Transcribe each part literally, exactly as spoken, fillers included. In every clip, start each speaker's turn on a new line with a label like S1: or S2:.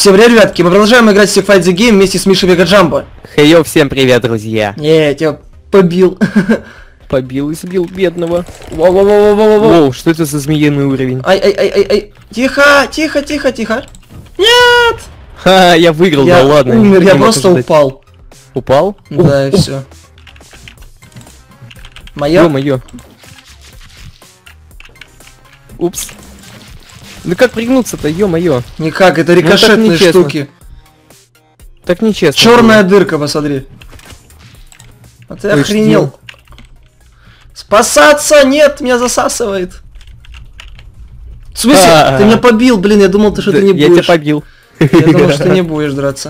S1: Всем привет, ребятки, мы продолжаем играть в Fight the Game вместе с Мишей Вегаджамбо.
S2: Хейо, всем привет, друзья.
S1: Не, я тебя побил.
S2: Побил и сбил бедного.
S1: Воу-воу-воу-воу-воу.
S2: Воу, что это за змеиный уровень?
S1: Ай-ай-ай-ай-ай. Тихо, тихо, тихо, тихо. Нет!
S2: Ха, я выиграл,
S1: Я
S2: да ладно.
S1: умер,
S2: не
S1: я
S2: мог
S1: просто
S2: ожидать.
S1: упал.
S2: Упал?
S1: Да, и
S2: Ух,
S1: все. Моя?
S2: Ё-моё. Упс. Ну как пригнуться-то, ё-моё.
S1: Никак, это
S2: так
S1: рикошетные
S2: нечестно.
S1: штуки.
S2: Так нечестно.
S1: Черная дырка, посмотри. А ты
S2: Ой,
S1: охренел.
S2: что?
S1: Спасаться! Нет, меня засасывает. В смысле?
S2: А-а-а.
S1: Ты меня побил, блин, я думал, ты что
S2: Да,
S1: ты не
S2: я
S1: будешь.
S2: тебя побил.
S1: Я думал, что ты не будешь драться.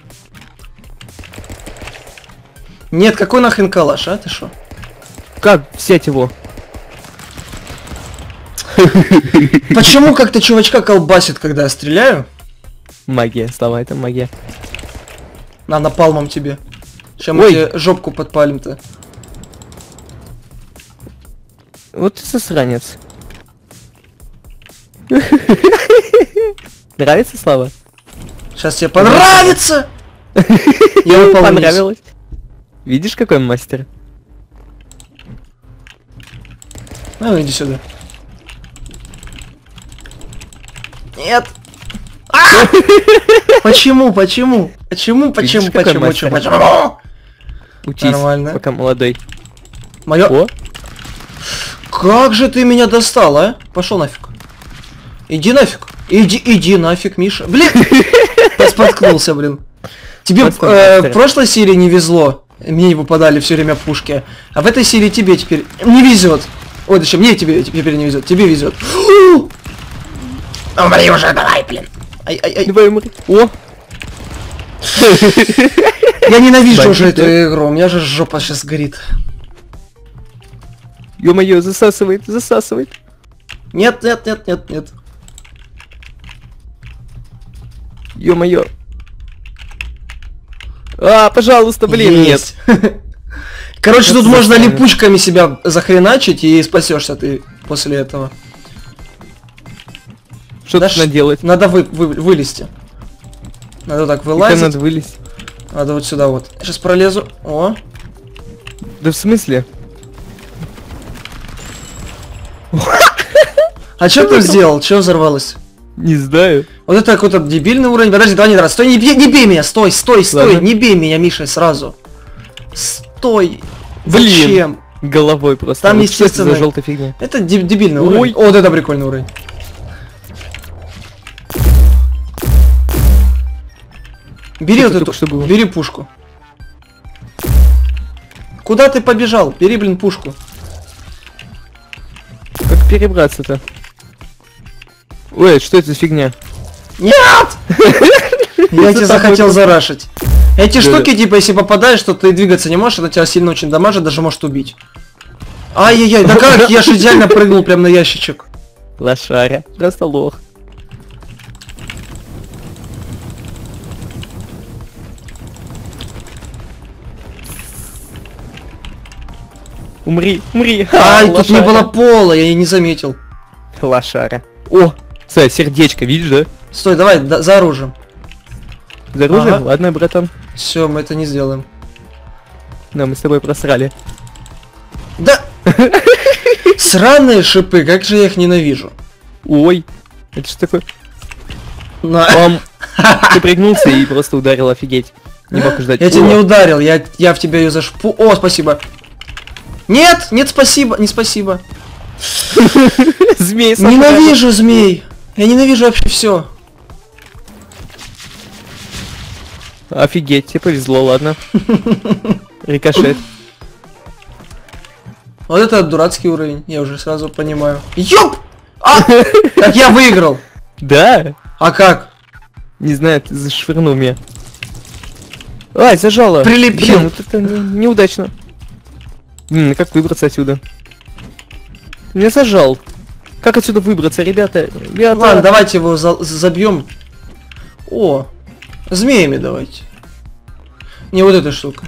S1: Нет, какой нахрен калаш, а? Ты шо?
S2: Как взять его?
S1: Почему как-то чувачка колбасит, когда я стреляю?
S2: Магия, слова, это магия.
S1: На, напалмом тебе. Сейчас мы
S2: Ой.
S1: тебе жопку подпалим-то.
S2: Вот ты засранец. Нравится, Слава?
S1: Сейчас тебе понравится! Я упал вниз.
S2: Понравилось. Видишь, какой мастер?
S1: Ну, иди сюда. Нет! А! Почему, почему? Почему, почему,
S2: Видишь, какой
S1: почему,
S2: мастер?
S1: почему, почему?
S2: Учись,
S1: Нормально.
S2: пока молодой.
S1: Моё...
S2: О,
S1: Как же ты меня достал, а? Пошел нафиг. Иди нафиг. Иди, иди нафиг, Миша. Блин! Я споткнулся, блин. Тебе
S2: Вот там
S1: э,
S2: мастер.
S1: в прошлой серии не везло. Мне не выпадали все время пушки. А в этой серии тебе теперь не везет. Ой, зачем? Мне тебе теперь не везет. Тебе везет. Умри уже, давай, блин. Ай-ай-ай.
S2: давай умри. О,
S1: Я ненавижу уже
S2: Бандит,
S1: эту
S2: да?
S1: игру. У меня же жопа сейчас горит.
S2: ё-моё, засасывает, засасывает.
S1: Нет, нет, нет, нет, нет.
S2: Ё-моё. А, пожалуйста, блин, нет.
S1: Есть. Короче,
S2: Это
S1: тут можно
S2: заставит.
S1: липучками себя захреначить и спасешься ты после этого.
S2: Что
S1: Да
S2: тут
S1: ш-
S2: надо делать?
S1: Надо вы, вы- вылезти. Надо вот так
S2: Как
S1: вылазить.
S2: надо вылезть?
S1: Надо вот сюда вот. Сейчас пролезу. О.
S2: Да в смысле?
S1: А что ты сделал? Что взорвалось?
S2: Не знаю.
S1: Вот это какой-то дебильный уровень. Подожди, давай не драться. Стой, не бей, не бей меня. Стой, стой, стой.
S2: Ладно.
S1: Не бей меня, Миша, сразу. Стой.
S2: Блин.
S1: Зачем?
S2: Головой просто.
S1: Там,
S2: Вот что это
S1: естественно-
S2: за желтая фигня?
S1: Это деб- дебильный
S2: Ой.
S1: уровень. О, вот это прикольный уровень. Бери
S2: Что
S1: вот
S2: это
S1: эту,
S2: только что было?
S1: бери пушку. Куда ты побежал? Бери, блин, пушку.
S2: Как перебраться-то? Ой, что это за фигня?
S1: Нет! Я тебя захотел зарашить. Эти
S2: Да-да.
S1: штуки, типа, если попадаешь, то ты двигаться не можешь, это тебя сильно очень дамажит, даже может убить. Ай-яй-яй, да как? Я же идеально прыгнул прям на ящичек.
S2: Лошаря. Просто лох. Умри, умри.
S1: Ай,
S2: Ха,
S1: тут не
S2: лошаря.
S1: было пола, я и не заметил.
S2: Лошаря. О, смотри, сердечко, видишь, да?
S1: Стой, давай, да- за оружием.
S2: За оружием?
S1: Ага.
S2: Ладно, братан.
S1: Все, мы это не сделаем.
S2: Да, мы с тобой просрали.
S1: Да! Сраные шипы, как же я их ненавижу.
S2: Ой, это что такое?
S1: На.
S2: Ам, ты пригнулся и просто ударил, офигеть. Не мог ждать.
S1: Я тебя
S2: О,
S1: не ударил, я, я в тебя ее зашпу... О, спасибо. Нет, нет, спасибо, не спасибо.
S2: Змей сожрали.
S1: Ненавижу змей. Я ненавижу вообще все.
S2: Офигеть, тебе повезло, ладно. Рикошет.
S1: Вот это дурацкий уровень, я уже сразу понимаю. Ёп! А! Так я выиграл.
S2: Да?
S1: А как?
S2: Не знаю, ты зашвырнул меня. Ай, зажало.
S1: Прилепил.
S2: Блин, вот это не- неудачно. М, как выбраться отсюда? Меня зажал. Как отсюда выбраться, ребята? Ребята.
S1: Ладно, давайте его за- забьем. О, змеями давайте. Не вот эта штука.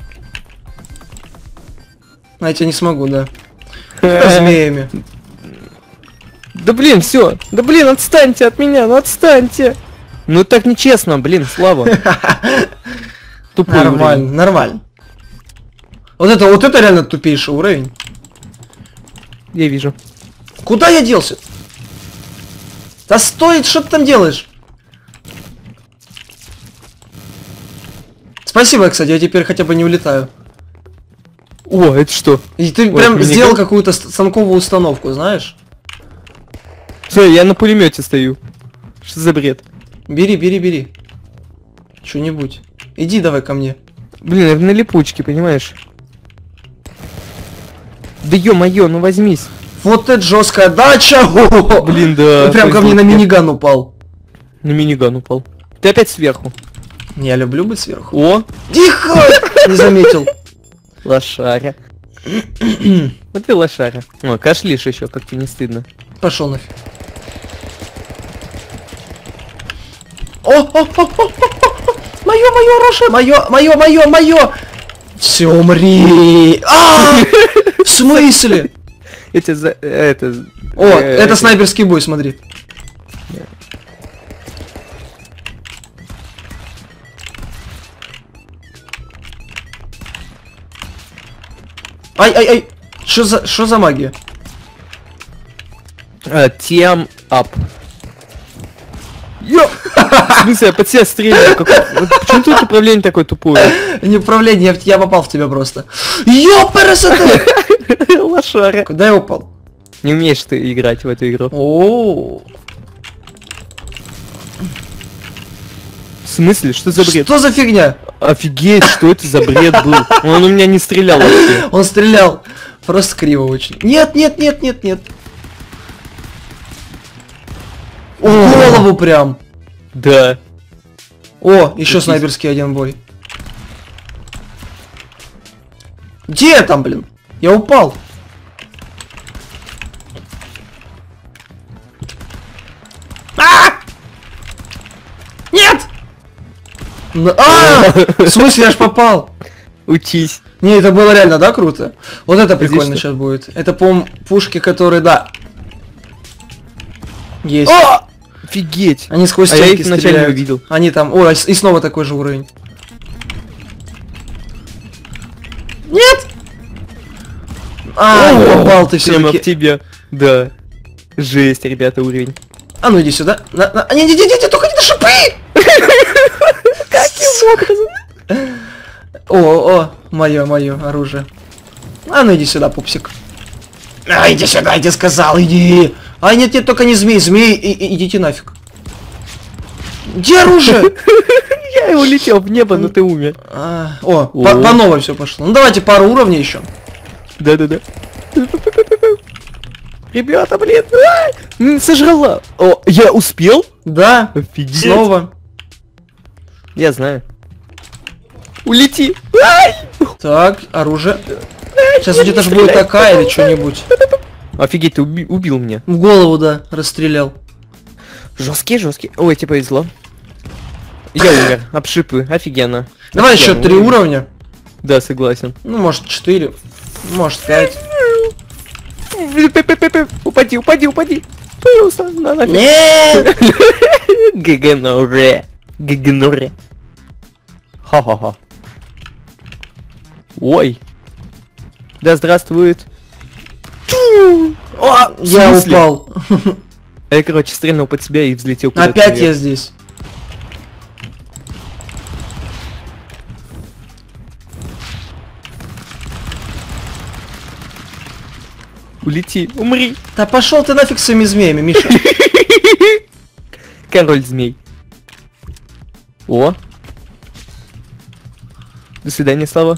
S1: А я тебя не смогу, да. Змеями.
S2: Да блин, все. Да блин, отстаньте от меня, ну отстаньте. Ну так нечестно, блин, Слава. Тупой
S1: Нормально,
S2: уровень.
S1: нормально. Вот это, вот это реально тупейший уровень.
S2: Я вижу.
S1: Куда я делся? Да стоит, что ты там делаешь? Спасибо, кстати, я теперь хотя бы не улетаю.
S2: О, это что?
S1: И ты
S2: Ой,
S1: прям
S2: миниган?
S1: сделал какую-то ст- станковую установку, знаешь?
S2: Все, я на пулемете стою. Что за бред?
S1: Бери, бери, бери. Что-нибудь. Иди давай ко мне.
S2: Блин, я на липучке, понимаешь? Да ё-моё, ну возьмись.
S1: Вот это жесткая дача!
S2: Блин, да.
S1: Ты прям ко мне на
S2: повезло.
S1: миниган упал.
S2: На миниган упал. Ты опять сверху.
S1: Я люблю быть сверху.
S2: О,
S1: Тихо! Не заметил.
S2: лошаря. Вот ты лошаря. О, кашлишь еще, как тебе не стыдно.
S1: Пошел нафиг. О, о, о, о, о, о, мое, мое оружие, мое, мое, мое, мое. Все, умри. А! В смысле?
S2: Эти за... Это...
S1: О,
S2: э,
S1: это снайперский бой, смотри. Ай, ай, ай. Что за, что за магия?
S2: А, Тем ап. Ё! В смысле, я под себя стреляю. Какой... Вот почему тут управление такое тупое?
S1: Не управление, я, я попал в тебя просто. Ёпарасоте!
S2: Лошаря.
S1: Куда я упал?
S2: Не умеешь ты играть в эту игру.
S1: О,
S2: В смысле? Что за бред?
S1: что за фигня?
S2: Офигеть, что это за бред был? Он у меня не стрелял вообще.
S1: Он стрелял. Просто криво очень. Нет, нет, нет, нет, нет. В голову прям.
S2: Да.
S1: О, еще
S2: Какие-
S1: снайперский один бой. Где я там, блин? Я упал. А! Нет! Н- А! В смысле, я ж попал?
S2: Учись.
S1: Не, это было реально, да, круто? Вот это прикольно
S2: что?
S1: сейчас будет. Это, по-моему, пушки, которые, да. Есть.
S2: О! Офигеть.
S1: Они сквозь
S2: А я
S1: стенки
S2: их вначале не
S1: стреляют.
S2: увидел.
S1: Они там... О, и снова такой же уровень. Нет! А, не попал ты
S2: Прямо в
S1: все-таки.
S2: тебя. Да. Жесть, ребята, уровень.
S1: А ну иди сюда. На, на... Не, не, не, не, только не на шипы!
S2: Каким образом?
S1: О, о, мое, мое оружие. А ну иди сюда, пупсик. А, иди сюда, я тебе сказал, иди. А нет, нет, только не змей, змей, и, и- идите нафиг. Где оружие?
S2: Я его летел в небо, но ты умер.
S1: А, о,
S2: О.
S1: по, по новой все пошло. Ну давайте пару уровней еще.
S2: Да-да-да. Ребята, блин. а! М, Сожрала. О, я успел?
S1: Да,
S2: Офигеть.
S1: снова.
S2: Я знаю. Улети. Ай!
S1: Так, оружие. Сейчас где-то же будет такая или что-нибудь.
S2: Офигеть, ты уби- убил меня.
S1: В голову, да, расстрелял.
S2: Жесткий, жесткий. Ой, тебе повезло. Я умер. Обшипы. Офигенно.
S1: Давай еще
S2: Офигенно,
S1: три
S2: уровень.
S1: уровня.
S2: Да, согласен.
S1: Ну, может, четыре. Может, пять.
S2: Упади, упади, упади. Пожалуйста, на нафиг.
S1: Нет!
S2: Гагеноре. Гагеноре. Ха-ха-ха. Ой. Да здравствует. О, в
S1: Я
S2: смысле?
S1: упал.
S2: Я, короче, стрельнул под себя и взлетел куда-то
S1: Опять я
S2: наверх.
S1: здесь.
S2: Улети, умри.
S1: Да пошел ты нафиг с своими змеями, Миша.
S2: Король змей. О. До свидания, Слава.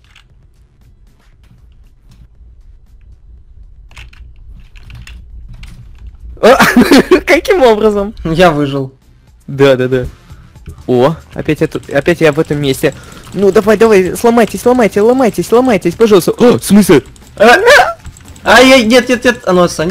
S2: А, каким образом?
S1: Я выжил.
S2: Да, да, да. О, опять, это, опять я в этом месте. Ну давай, давай, сломайтесь, сломайте, ломайтесь, ломайтесь, пожалуйста. О, в смысле?
S1: А, Ай-яй, нет, нет, нет, а ну отстань.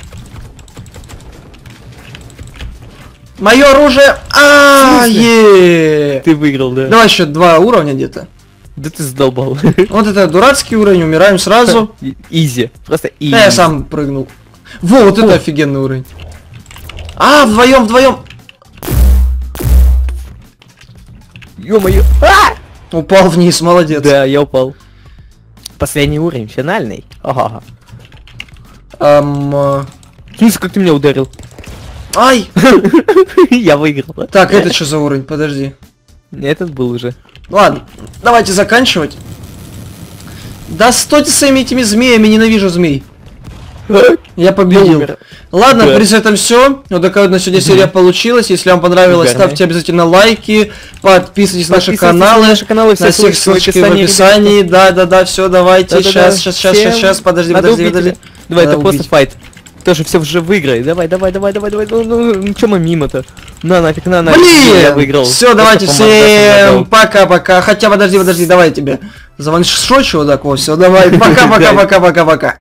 S1: Мое оружие. А, е.
S2: Ты выиграл, да?
S1: Давай еще два уровня где-то.
S2: Да ты задолбал.
S1: Вот это дурацкий уровень, умираем сразу.
S2: Изи, просто изи.
S1: Да я сам прыгнул. Во, вот это офигенный уровень. А, вдвоем, вдвоем.
S2: Ё-моё! А!
S1: Упал вниз, молодец.
S2: Да, я упал. Последний уровень, финальный. Ага.
S1: Эм, э,
S2: Слушай, как ты меня ударил?
S1: Ай!
S2: Я выиграл.
S1: Так, это что за уровень? Подожди.
S2: Этот был уже.
S1: Ладно, давайте заканчивать. Да стойте своими этими змеями, ненавижу змей. Я победил.
S2: Умер.
S1: Ладно,
S2: Да.
S1: при этом все. Вот такая вот на сегодня серия получилась. Если вам понравилось,
S2: Угарная.
S1: ставьте обязательно лайки, подписывайтесь на наши
S2: Подписывайтесь
S1: каналы.
S2: на наши каналы, все
S1: На всех
S2: ссылочки в
S1: ссылочки в
S2: описании,
S1: описании. Да, да, да, все, давайте.
S2: Да-да-да.
S1: Сейчас, сейчас, сейчас,
S2: Всем
S1: сейчас, подожди,
S2: надо
S1: подожди,
S2: убить
S1: подожди.
S2: тебя. Давай,
S1: Надо
S2: это просто
S1: убить.
S2: файт. Тоже все уже выиграй. Давай, давай, давай, давай, давай, давай. Ну, ну, чё мы мимо-то? На, нафиг, на, нафиг. Я
S1: Блин!
S2: выиграл.
S1: Все, давайте
S2: Просто по мордасам
S1: всем
S2: надал.
S1: пока-пока. Хотя, подожди, подожди, давай я тебе заваншочу вот так вот. Все, давай. Пока-пока-пока-пока-пока.